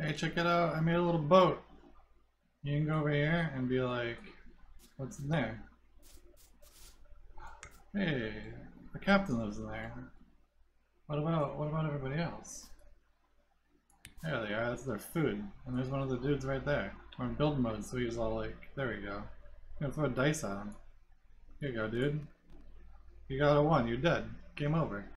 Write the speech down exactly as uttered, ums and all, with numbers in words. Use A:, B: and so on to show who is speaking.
A: Hey, check it out. I made a little boat. You can go over here and be like, what's in there? Hey, the captain lives in there. What about what about everybody else? There they are, that's their food. And there's one of the dudes right there. We're in build mode, so he's all like, there we go. I'm gonna throw a dice at him. Here you go, dude. You got a one, you're dead. Game over.